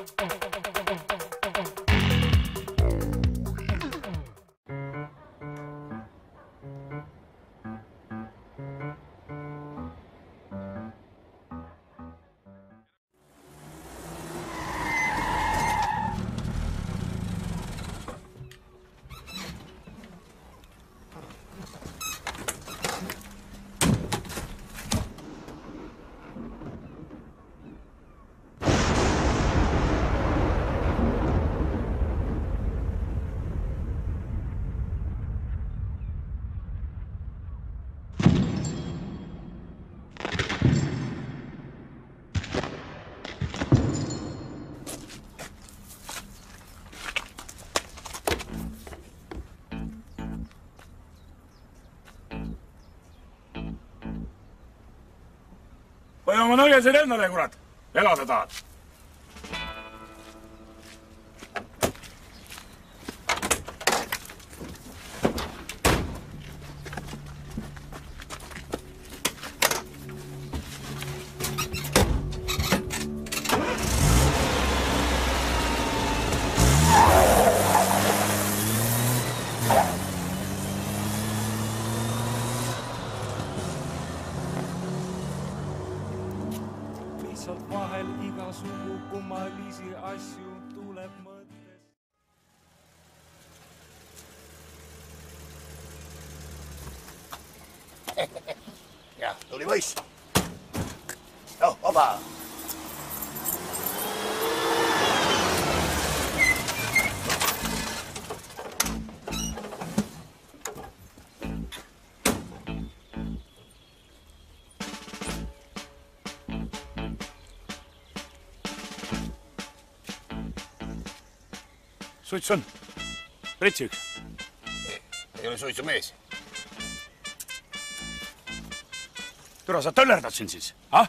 Või oma nõgesid endale, kurat. Elada tahad. Vahel igasugu kummalisi asju tuleb mõttes. Ja, tuli võis. Oh, oba. Suits on. Pritsi üks. Ei ole suitsu mees. Türa, sa töllerdad siin siis, ah?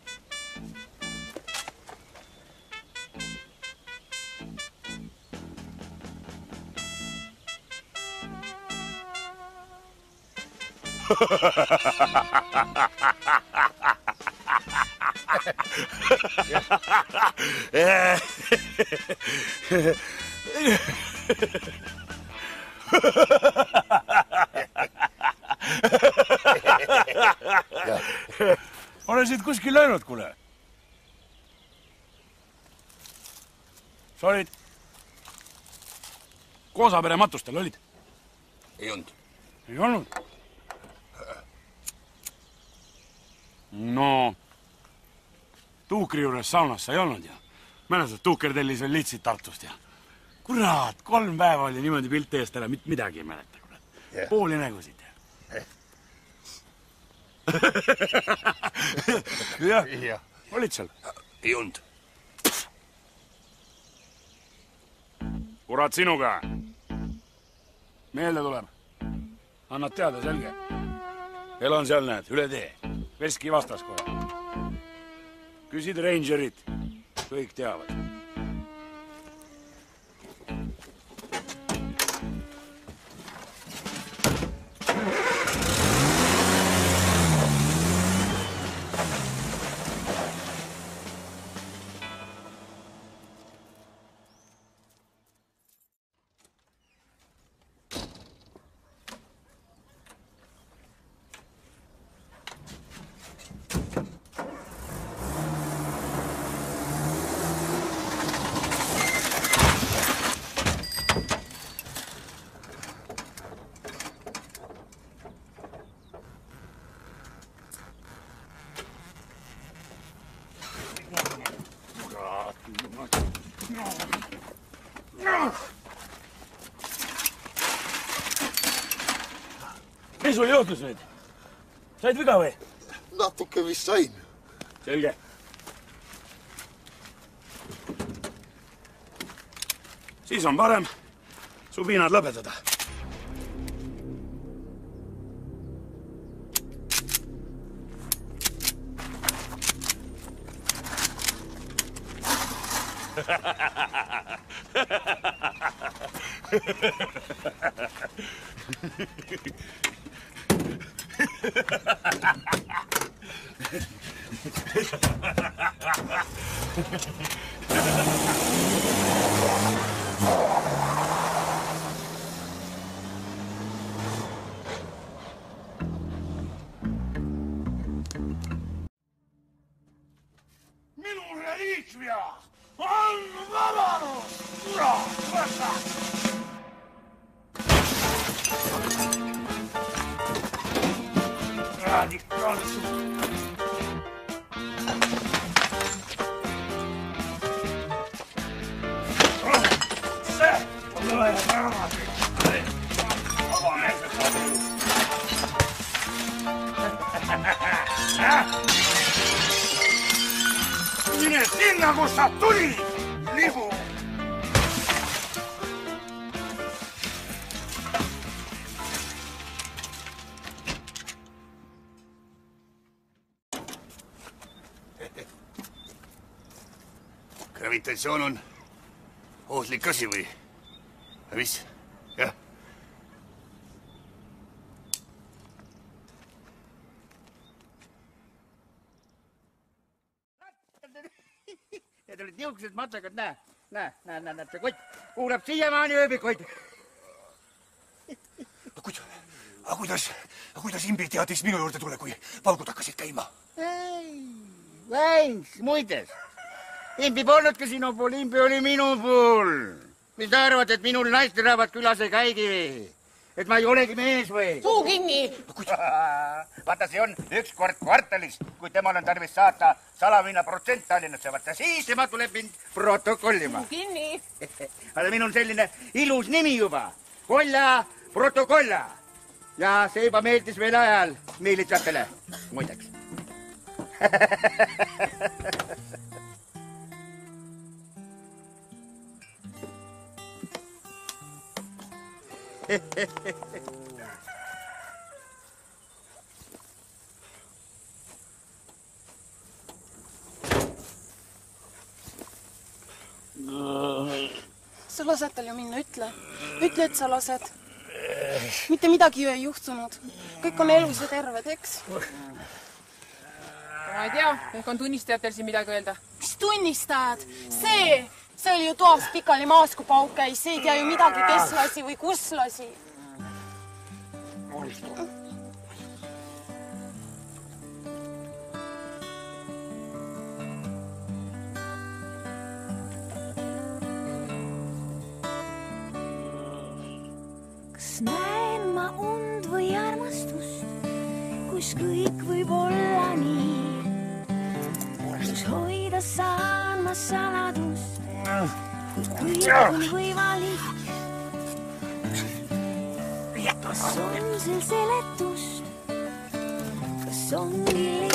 Olen siit kuskil löönud, kuule. Sa olid Koosapere matustel, olid? Ei olnud. Ei olnud? No, Tuukri juures saunas sa ei olnud ja mäletad, Tuuker tellis veel litsid Tartust ja kurat, 3 päeva oli niimoodi pilt eest ära, midagi ei mäleta, kurat. Yeah. Pooli nägusid. Jah, olid seal? Ei olnud. Kurat sinuga. Meelde tuleb. Annad teada, selge. Elan seal, näed, üle tee. Veski vastas kohe. Küsid Rangerit. Kõik teavad. Mis sul juhtus nüüd? Said viga või? Natuke vist sain. Selge. Siis on parem su piinad lõpetada. Minu reliikvia on vabadus! Kurat, võta! Radikaalsus! See on üle tagasi! Mine sinna, kus sa tulid, libu! Gravitatsioon on ohtlik asi või? Mis? Jah. Need olid niisugused matsakad, näe, see kott kuulab siiamaani ööbikuid. Kuidas imbi teadis minu juurde tule, kui paugud hakkasid käima? Väins, muides. Imbi polnudki sinu pool, imbi oli minu pool. Mis sa arvad, et minul naisterahvad külas ei käigi? Et ma ei olegi mees või? Suu kinni! Vaata, see on üks kord kvartalis, kui temal on tarvis saata salavinna protsent Tallinnasse. Vaata, siis tema tuleb mind protokollima. Suu kinni! Vaata, minul selline ilus nimi juba. Kolla protokolla. Ja see juba meeldis veel ajal miilitsatele, muideks. Sa lased tal ju minna, ütle, et sa lased. Mitte midagi ju ei juhtunud. Kõik on elus ja terved, eks? Ma ei tea, ehk on tunnistajatel siin midagi öelda. Mis tunnistajad? See oli ju toas pikali maas, kui pauk käis. See ei tea ju midagi, kes lasi või kus lasi. Kas näen ma und või armastust, kus kõik võib olla nii, kus hoida saan ma saladust, kui kõik on võimalik. Kas on seal seletust, kas ongi